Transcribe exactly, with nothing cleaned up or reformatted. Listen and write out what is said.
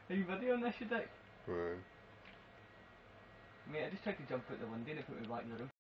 Are you ready on this, you dick? Right. Mate, I just tried to jump out the window and it put me back in the room.